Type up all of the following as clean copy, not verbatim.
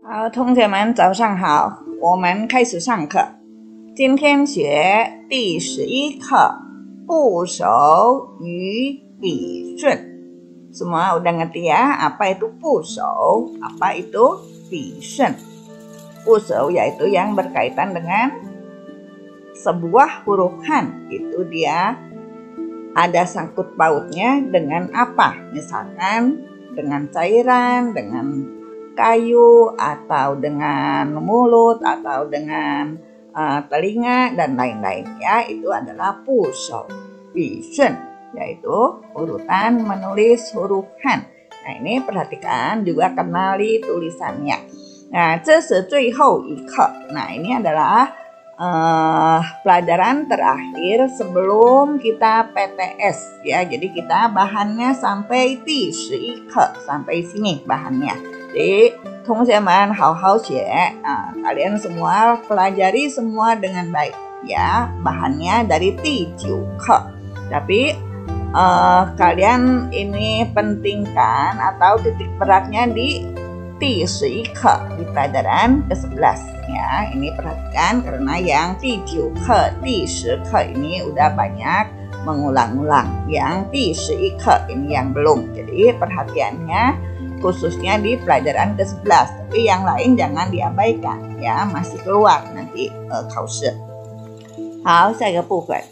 好，同学们早上好，我们开始上课。今天学第11课部首与笔顺。Semua udah ngerti ya apa itu busau, apa itu bisun. Busau yaitu yang berkaitan dengan sebuah huruf Han. Itu dia ada sangkut pautnya dengan apa? Misalkan dengan cairan, dengan kayu, atau dengan mulut, atau dengan telinga, dan lain-lain ya. Itu adalah busau. Bisun yaitu urutan menulis huruf Han. Nah ini perhatikan juga kenali tulisannya. Nah, 这是最后一课. Nah ini adalah pelajaran terakhir sebelum kita PTS ya. Jadi kita bahannya sampai 第11课, sampai sini bahannya. Jadi 同学们好好学, kalian semua pelajari semua dengan baik ya. Bahannya dari 第9课. Tapi kalian ini pentingkan atau titik beratnya di 第11课, di pelajaran ke-11 ya. Ini perhatikan karena yang 第9课, 第10课ini udah banyak mengulang-ulang. Yang 第11课 ini yang belum. Jadi perhatiannya khususnya di pelajaran ke-11. Tapi yang lain jangan diabaikan ya, masih keluar nanti 考试. 好，下一个部分.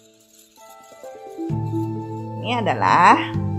Ini adalah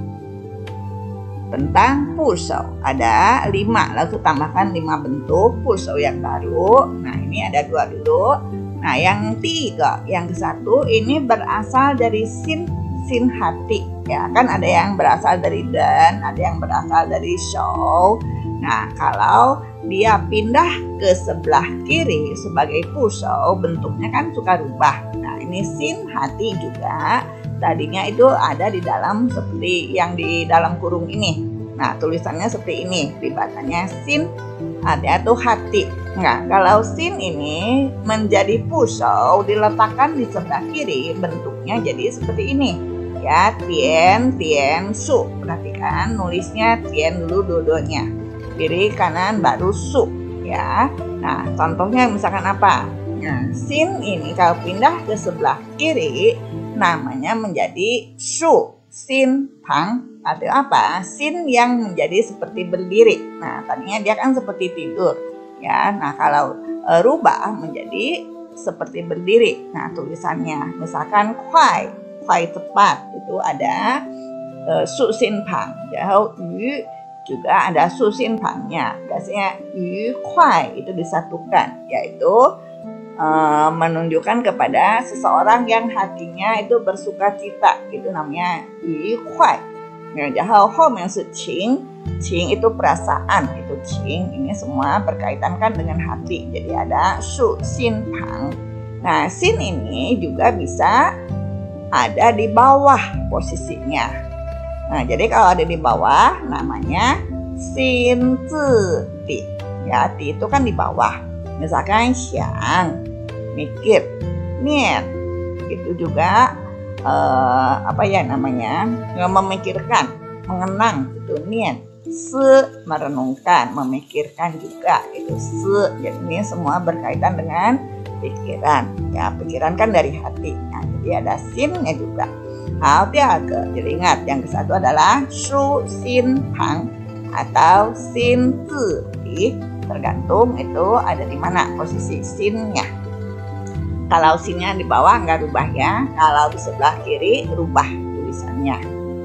tentang busau. Ada 5, lalu tambahkan 5 bentuk busau yang baru. Nah ini ada 2 dulu. Nah yang 3, yang ke-1 ini berasal dari sin hati ya. Kan ada yang berasal dari dan, ada yang berasal dari shou. Nah kalau dia pindah ke sebelah kiri sebagai busau, bentuknya kan suka rubah. Nah ini sin hati juga. Tadinya itu ada di dalam seperti yang di dalam kurung ini. Nah tulisannya seperti ini, dibacanya sin, ada tuh hati. Nah kalau sin ini menjadi busau diletakkan di sebelah kiri, bentuknya jadi seperti ini ya, tian su. Perhatikan nulisnya tian dulu dua-duanya, kiri kanan baru su ya. Nah contohnya misalkan apa? Nah sin ini kalau pindah ke sebelah kiri namanya menjadi su, sin pang, atau apa? Sin yang menjadi seperti berdiri. Nah tadinya dia kan seperti tidur ya. Nah kalau rubah menjadi seperti berdiri. Nah tulisannya misalkan kuai cepat, itu ada su sin pang. Lalu yu juga ada su sin pangnya. Biasanya yu kuai itu disatukan, yaitu menunjukkan kepada seseorang yang hatinya itu bersuka cita, itu namanya yu kuai. Nah, yang qing itu perasaan, itu qing ini semua berkaitan kan dengan hati. Jadi ada su sin pang. Nah sin ini juga bisa ada di bawah posisinya. Nah jadi kalau ada di bawah namanya sin zi di ya, di itu kan di bawah. Misalkan xiang, mikir, nian, itu juga apa ya namanya, memikirkan, mengenang, itu nian. Se, merenungkan, memikirkan juga, itu se. Jadi ini semua berkaitan dengan pikiran ya, pikiran kan dari hati. Nah, jadi ada sinnya juga. Jadi ingat yang ke-1 adalah su sin pang atau sin zi, tergantung itu ada di mana posisi sinnya. Kalau sinnya di bawah nggak rubah ya, kalau di sebelah kiri rubah tulisannya.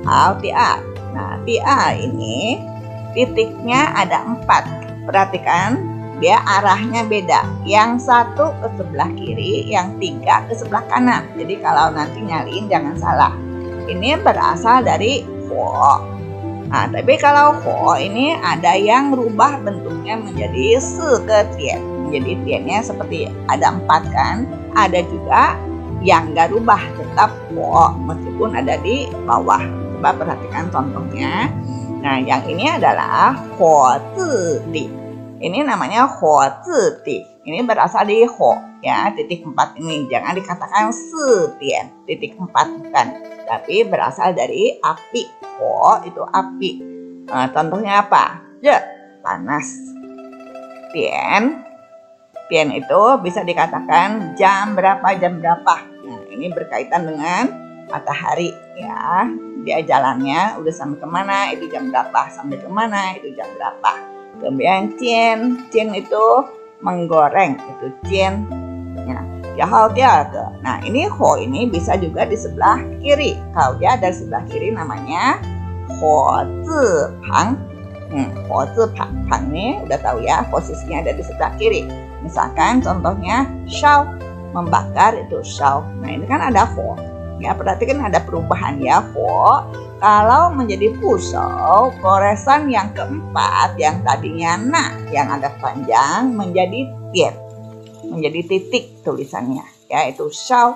Nah tia ini titiknya ada 4. Perhatikan dia arahnya beda. Yang 1 ke sebelah kiri, yang 3 ke sebelah kanan. Jadi kalau nanti nyaliin jangan salah. Ini berasal dari huo. Nah, tapi kalau huo ini ada yang rubah bentuknya menjadi se ke tian. Jadi tiannya seperti ada 4 kan. Ada juga yang nggak rubah, tetap huo meskipun ada di bawah. Coba perhatikan contohnya. Nah, yang ini adalah huo zi di. Ini namanya huo zi di. Ini berasal dari huo ya, titik 4 ini. Jangan dikatakan se tian, titik 4 bukan. Tapi berasal dari api. Huo itu api. Contohnya apa? Je, panas. Tian. Tian itu bisa dikatakan jam berapa, jam berapa. Nah, ini berkaitan dengan matahari ya. Dia jalannya udah sampai kemana, itu jam berapa. Sampai kemana, itu jam berapa. Kemudian Jian. Jian itu menggoreng, itu Jian. Ya. Nah, ini Ho ini bisa juga di sebelah kiri. Kalau dia dari sebelah kiri namanya Ho Zi Pang. Ho Zi Pang ini udah tahu ya, posisinya ada di sebelah kiri. Misalkan contohnya shao, membakar itu shao. Nah, ini kan ada Ho. Ya, perhatikan ada perubahan ya. Ho kalau menjadi pusau, goresan yang keempat yang tadinya na yang agak panjang menjadi tian. Menjadi titik tulisannya, yaitu shao.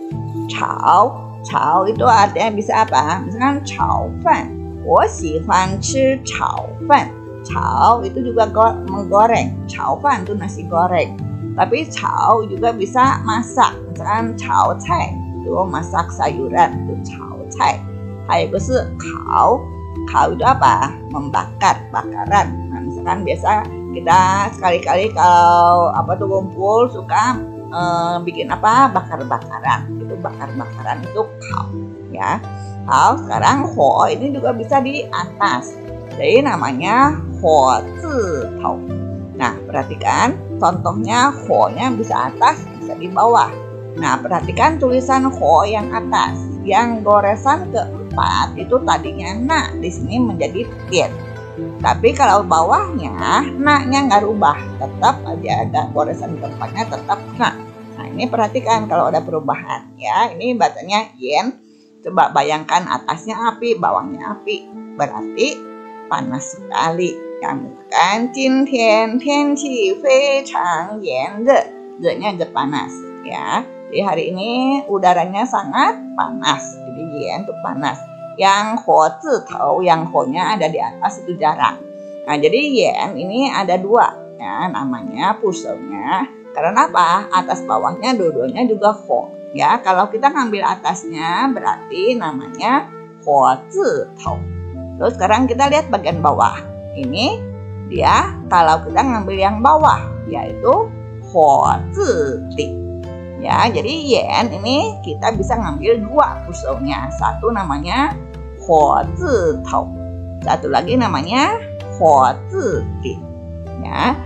Chao itu artinya bisa apa? Misalkan chao fan, 我喜欢吃炒饭. Chao itu juga menggoreng. Chao fan itu nasi goreng. Tapi chao juga bisa masak. Misalkan chao cai itu masak sayuran, itu chao cai. Hai itu kau itu apa? Membakar, bakaran. Nah, misalkan biasa kita sekali-kali kalau kumpul suka bikin apa? Bakar-bakaran. Itu bakar-bakaran itu kau ya. Kau sekarang Ho ini juga bisa di atas. Jadi namanya Ho Zi Tao. Nah, perhatikan contohnya Ho-nya bisa atas, bisa di bawah. Nah, perhatikan tulisan Ho yang atas. Yang goresan keempat itu tadinya na, di sini menjadi tian. Tapi kalau bawahnya, na-nya nggak rubah, tetap aja ada goresan keempatnya tetap na. Nah, ini perhatikan kalau ada perubahan ya. Ini bacanya yen. Coba bayangkan atasnya api, bawahnya api. Berarti panas sekali. Yang kan jin tian tian qi fei chang yan de. De-nya panas ya. Jadi hari ini udaranya sangat panas. Jadi yen itu panas. Yang Ho Zi Tao, yang Ho-nya ada di atas itu jarang. Nah, jadi yen ini ada dua ya, namanya pusaunya. Karena apa? Atas bawahnya dua-duanya juga Ho. Ya, kalau kita ngambil atasnya berarti namanya Ho Zi Tao. Terus sekarang kita lihat bagian bawah. Ini dia kalau kita ngambil yang bawah yaitu Ho Zi Ti. Ya, jadi yen ini kita bisa ngambil dua pusaunya. Satu namanya Ho Zi Tao. Satu lagi namanya Ho Zi Ti. Ya,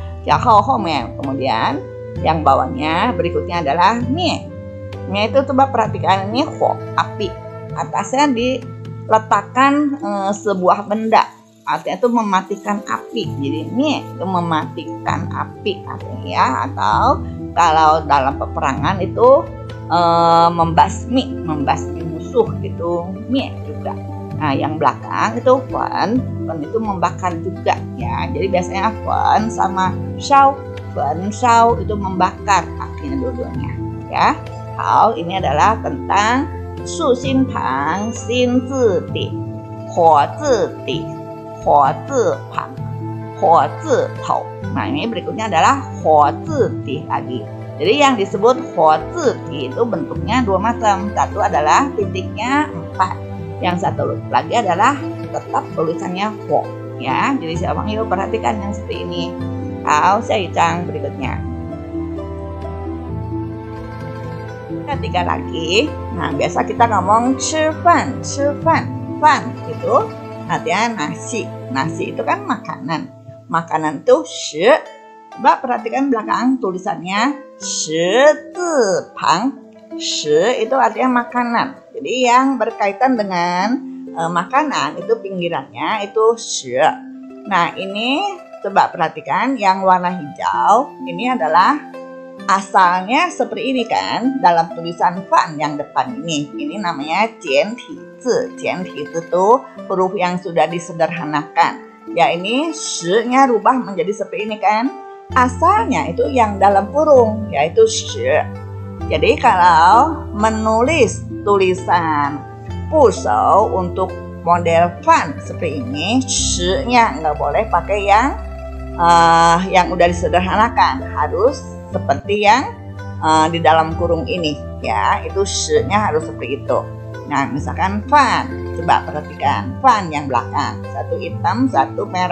kemudian yang bawahnya berikutnya adalah mie. Mie itu coba perhatikan, ini Ho, api. Atasnya diletakkan sebuah benda. Artinya itu mematikan api. Jadi mie itu mematikan api artinya ya. Atau kalau dalam peperangan itu membasmi musuh itu mie juga. Nah, yang belakang itu fen itu membakar juga ya. Jadi biasanya fen sama shao itu membakar apinya dua-duanya ya. Hao ini adalah tentang su xin pang xin zi di, ho zi di, ho zi pang, ho zi tao. Nah, ini berikutnya adalah ho zi di lagi. Jadi yang disebut ho zi di itu bentuknya dua macam. Satu adalah titiknya 4. Yang satu lagi adalah tetap tulisannya ho ya. Jadi siapa yuk perhatikan yang seperti ini. Hao Xiaiyang berikutnya. Ketiga lagi. Nah, biasa kita ngomong fan itu artinya nasi. Nasi itu kan makanan. Makanan itu shi. Coba perhatikan belakang tulisannya shi zi pang. Shi itu artinya makanan. Jadi yang berkaitan dengan makanan itu pinggirannya itu shi. Nah, ini coba perhatikan yang warna hijau ini adalah asalnya seperti ini kan, dalam tulisan fan yang depan ini. Ini namanya jianti zi. Jianti zi itu huruf yang sudah disederhanakan. Ya, ini shi-nya rubah menjadi seperti ini kan. Asalnya itu yang dalam kurung yaitu shi. Jadi kalau menulis tulisan pusau untuk model fan seperti ini, shi-nya nggak boleh pakai yang udah disederhanakan, harus seperti yang di dalam kurung ini ya, itu shi-nya harus seperti itu. Nah, misalkan fan, coba perhatikan fan yang belakang, satu hitam satu merah.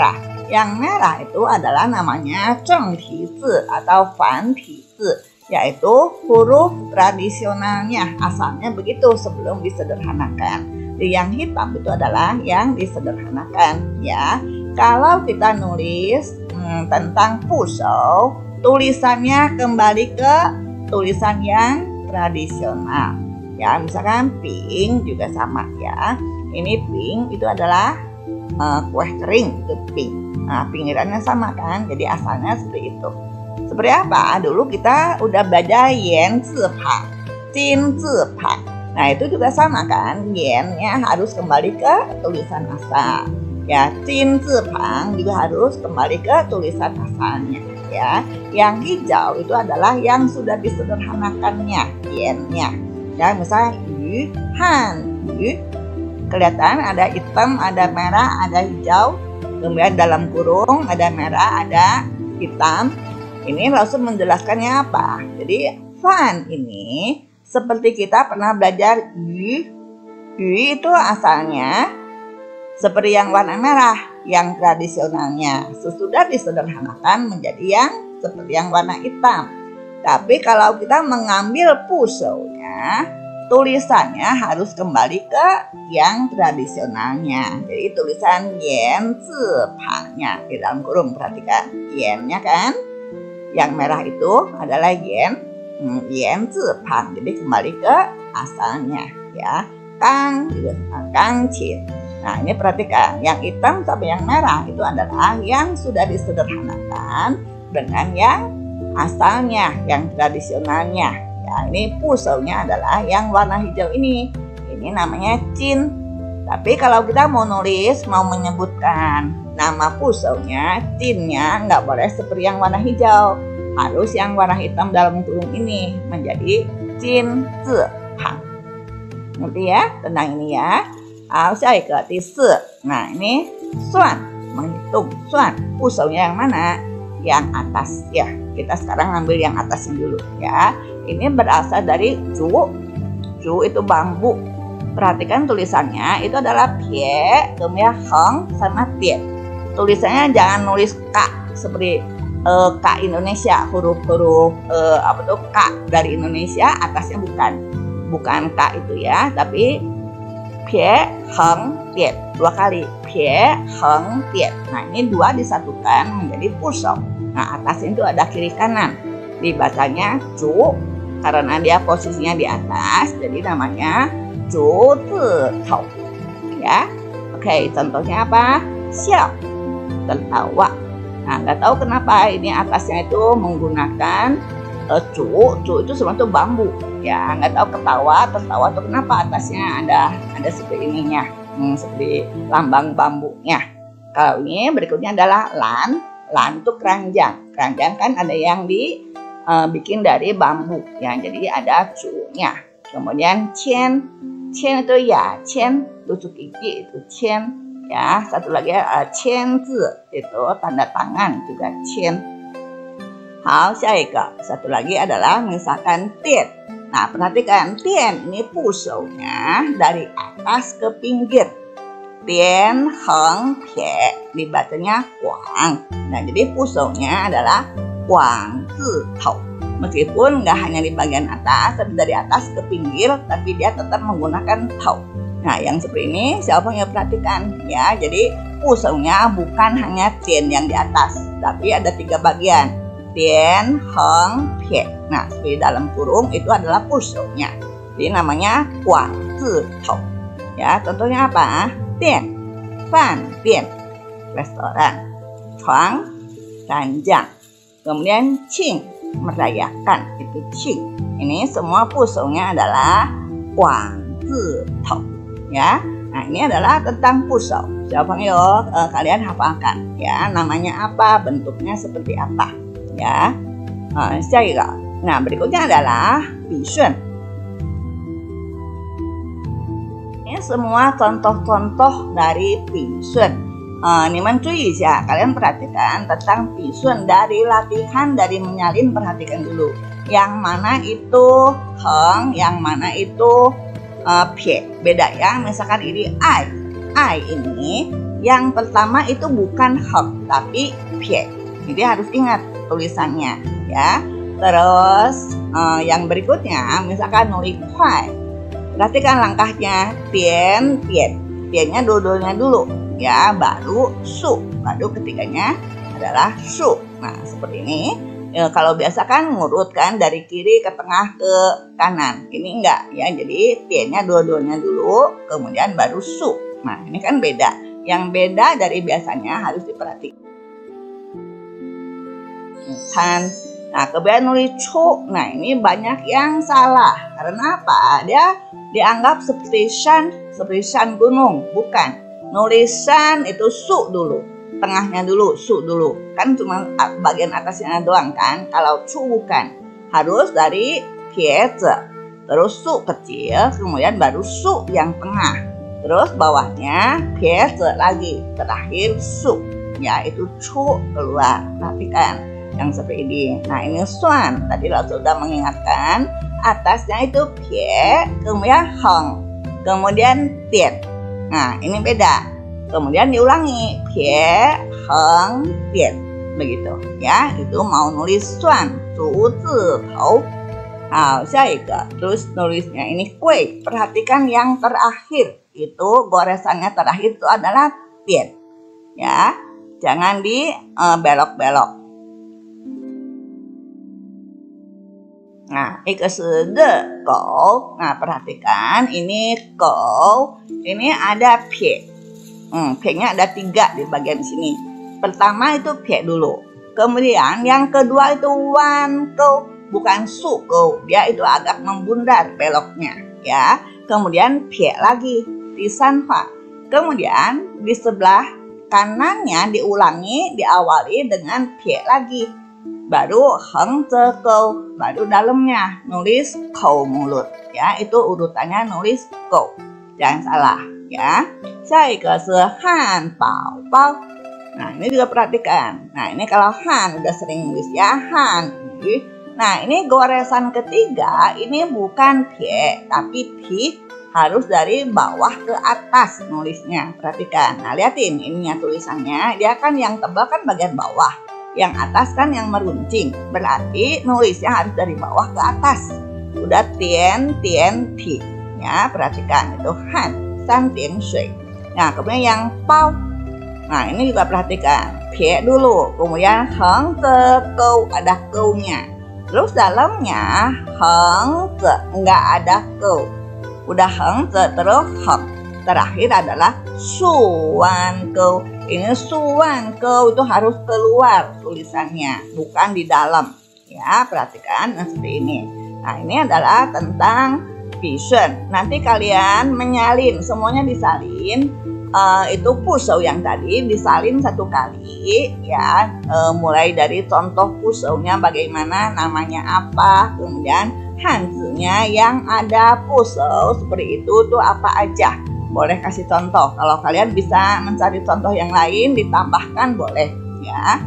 Yang merah itu adalah namanya zhengti zi atau fanti zi, yaitu huruf tradisionalnya, asalnya begitu sebelum disederhanakan. Yang hitam itu adalah yang disederhanakan ya. Kalau kita nulis tentang pusau, tulisannya kembali ke tulisan yang tradisional ya. Misalkan pink juga sama ya. Ini pink itu adalah kue kering, itu pink. Nah, pinggirannya sama kan, jadi asalnya seperti itu. Seperti apa? Dulu kita udah belajar yen zi pang, jin zi pang. Nah, itu juga sama kan, yennya harus kembali ke tulisan asal. Ya, jin zi pang juga harus kembali ke tulisan asalnya ya. Yang hijau itu adalah yang sudah disederhanakannya, yennya. Ya, misalnya yu, han, yu. Kelihatan ada hitam, ada merah, ada hijau. Kemudian dalam kurung ada merah, ada hitam. Ini langsung menjelaskannya apa? Jadi fan ini seperti kita pernah belajar yu. Yu itu asalnya seperti yang warna merah, yang tradisionalnya. Sesudah disederhanakan menjadi yang seperti yang warna hitam. Tapi kalau kita mengambil pusaunya, tulisannya harus kembali ke yang tradisionalnya. Jadi tulisan yen zi pangnya di dalam kurung, perhatikan yennya kan. Yang merah itu adalah yen zi pang. Jadi kembali ke asalnya ya. Kang juga kang qin. Nah, ini perhatikan, yang hitam sampai yang merah itu adalah yang sudah disederhanakan dengan yang asalnya, yang tradisionalnya. Ya, ini pusaunya adalah yang warna hijau ini. Ini namanya cin. Tapi kalau kita mau nulis, mau menyebutkan nama pusaunya, cinnya nggak boleh seperti yang warna hijau. Harus yang warna hitam dalam kurung ini menjadi cin zi pang. Ngerti ya tentang ini ya? Nah, ini suan, menghitung suan. Pusaunya yang mana? Yang atas ya. Kita sekarang ambil yang atasnya dulu ya. Ini berasal dari ju. Ju itu bambu. Perhatikan tulisannya itu adalah pie, kemudian heng sama tie. Tulisannya jangan nulis k seperti k Indonesia, huruf-huruf apa tuh k dari Indonesia, atasnya bukan k itu ya, tapi pie heng tie, dua kali pie heng tie. Nah, ini dua disatukan menjadi pusau. Nah, atasnya itu ada kiri kanan. Dibacanya ju karena dia posisinya di atas, jadi namanya ju zi tou ya. Oke, contohnya apa? Xiao, tertawa. Nah, nggak tahu kenapa ini atasnya itu menggunakan cu itu sebenarnya bambu ya. Nggak tahu tertawa itu kenapa atasnya ada seperti ininya, seperti lambang bambunya. Kalau ini berikutnya adalah lan itu keranjang. Keranjang kan ada yang bikin dari bambu ya, jadi ada cu-nya. Kemudian qian itu ya, qian tusuk gigi itu qian ya. Satu lagi qian zi itu tanda tangan juga qian. Hao, satu lagi adalah misalkan tian. Nah, perhatikan tian ini pusaunya dari atas ke pinggir. Tian heng pie, dibacanya guang. Nah, jadi pusaunya adalah guang zi tou. Meskipun nggak hanya di bagian atas, tapi dari atas ke pinggir, tapi dia tetap menggunakan tou. Nah, yang seperti ini siapa yang perhatikan ya. Jadi pusaunya bukan hanya tian yang di atas, tapi ada 3 bagian. Tian heng pie. Nah, seperti dalam kurung itu adalah pusaunya. Jadi namanya guang zi tou. Ya, contohnya apa? Tian, fan, tian, restoran. Chuang, ranjang. Kemudian qing, merayakan, itu qing. Ini semua pusaunya adalah guang zi tou ya. Nah, ini adalah tentang pusau. Siapa yuk kalian hafalkan ya, namanya apa, bentuknya seperti apa ya. Nah, berikutnya adalah bishun. Ini semua contoh-contoh dari bishun. Niman cuy ya, kalian perhatikan tentang bishun dari latihan dari menyalin. Perhatikan dulu yang mana itu heng, yang mana itu pie, beda ya. Misalkan ini ai ini yang pertama itu bukan heng tapi pie. Jadi harus ingat tulisannya ya. Terus yang berikutnya misalkan nulis kuai. Perhatikan langkahnya tian tian. Tiannya dua-duanya dulu ya, baru su, baru ketiganya adalah su. Nah seperti ini. Kalau biasa kan ngurut kan dari kiri ke tengah ke kanan. Ini enggak ya. Jadi tiannya dua-duanya dulu, kemudian baru su. Nah ini kan beda. Yang beda dari biasanya harus diperhatikan. Nah kemudian nulis cu. Nah ini banyak yang salah. Karena apa? Dia dianggap seperti shan gunung. Bukan. Nulisan itu su dulu. Tengahnya dulu, su dulu. Kan cuma bagian atasnya doang kan. Kalau cu bukan. Harus dari pieze. Terus su kecil, kemudian baru su yang tengah. Terus bawahnya pieze lagi. Terakhir su. Ya itu cu keluar. Perhatikan yang seperti ini. Nah ini suan. Tadiเราsudah mengingatkan. Atasnya itu pie, kemudian heng. Kemudian tian. Nah ini beda. Kemudian diulangi pie heng tian begitu ya. Itu mau nulis suan zu zi tou. Terus nulisnya ini kue. Perhatikan yang terakhir itu goresannya terakhir itu adalah tian ya. Jangan di belok-belok. Nah, kou. Nah, perhatikan ini kou. Ini ada pie. Pie-nya ada 3 di bagian sini. Pertama itu pie dulu. Kemudian yang kedua itu wan kou, bukan su kou. Dia itu agak membundar beloknya, ya. Kemudian pie lagi di sanhua. Kemudian di sebelah kanannya diulangi, diawali dengan pie lagi. Baru heng ze kou, baru dalamnya nulis kou mulut, ya. Itu urutannya nulis kou. Jangan salah. Ya, han bao bao. Nah ini juga perhatikan. Nah ini kalau han udah sering nulis ya han. Nah ini goresan ketiga ini bukan pie tapi pi, harus dari bawah ke atas nulisnya. Perhatikan. Nah lihatin ininya tulisannya. Dia kan yang tebal kan bagian bawah, yang atas kan yang meruncing. Berarti nulisnya harus dari bawah ke atas. Udah tian tian pi. Ya perhatikan itu han. Nah kemudian yang pao. Nah ini juga perhatikan pie dulu, kemudian heng ze kou, ada kou-nya. Terus dalamnya heng ze, enggak ada kou. Udah heng ze terus heng. Terakhir adalah suan kou. Ini suan kou itu harus keluar tulisannya, bukan di dalam. Ya perhatikan seperti ini. Nah ini adalah tentang Bishun. Nanti kalian menyalin, semuanya disalin. Itu pusau yang tadi disalin 1 kali ya. Mulai dari contoh pusaunya bagaimana, namanya apa, kemudian hanzinya yang ada pusau seperti itu tuh apa aja. Boleh kasih contoh. Kalau kalian bisa mencari contoh yang lain ditambahkan boleh ya.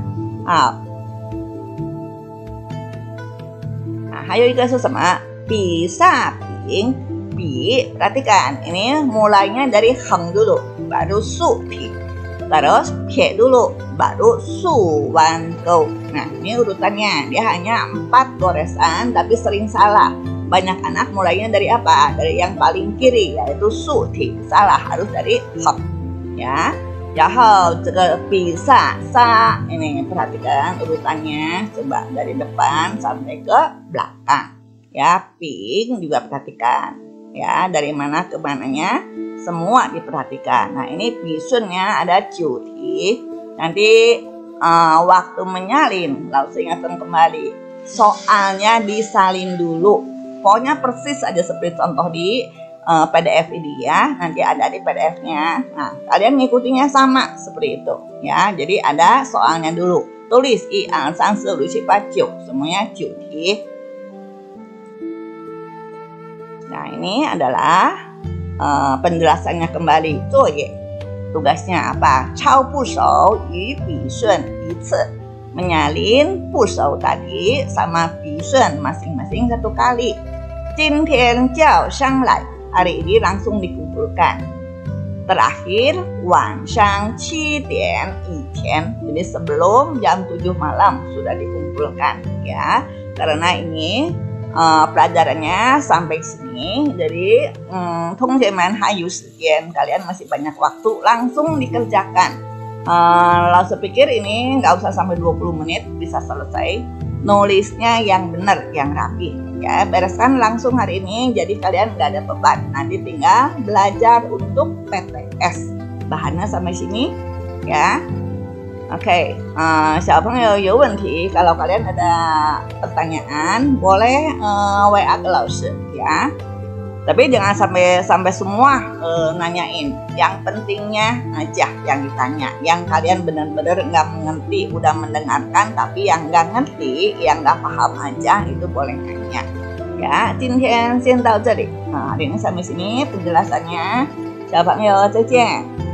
Nah, hayo juga sesama bisa pi, perhatikan ini mulainya dari heng dulu, baru su pi, terus pie dulu, baru su wan kou. Nah ini urutannya, dia hanya 4 goresan tapi sering salah. Banyak anak mulainya dari apa? Dari yang paling kiri yaitu su ti, salah, harus dari heng ya. Jahau juga bisa sa. Ini perhatikan urutannya, coba dari depan sampai ke belakang. Ya, ping juga perhatikan. Ya, dari mana ke mananya semua diperhatikan. Nah, ini bisunnya ada cuti. Nanti waktu menyalin, lalu ingatkan kembali. Soalnya disalin dulu. Pokoknya persis aja seperti contoh di PDF ini ya. Nanti ada di PDF-nya. Nah, kalian ngikutinya sama seperti itu. Ya, jadi ada soalnya dulu. Tulis i ang sang se lu si pa jiu, semuanya cuti. Nah ini adalah penjelasannya kembali. Tugasnya apa? Cao pusau yu bishun yici. Menyalin pusau tadi sama bishun masing-masing 1 kali. Jingtian jiao shang lai. Hari ini langsung dikumpulkan. Terakhir, 晚上7点以前, jadi sebelum jam 7 malam sudah dikumpulkan ya. Karena ini pelajarannya sampai sini, jadi teman-teman hayu sekian, kalian masih banyak waktu, langsung dikerjakan. Langsung pikir ini nggak usah sampai 20 menit bisa selesai. Nulisnya yang benar, yang rapi ya, bereskan langsung hari ini, jadi kalian nggak ada beban. Nanti tinggal belajar untuk PTS. Bahannya sampai sini ya. Oke, siapa yang ada 问题, kalau kalian ada pertanyaan boleh WA ke Lause ya. Tapi jangan sampai semua nanyain. Yang pentingnya aja yang ditanya. Yang kalian benar-benar nggak mengerti, udah mendengarkan, tapi yang nggak ngerti, yang nggak paham aja itu boleh nanya. Ya, 今天先到这里. Hari ini sampai sini penjelasannya. 小朋友再见。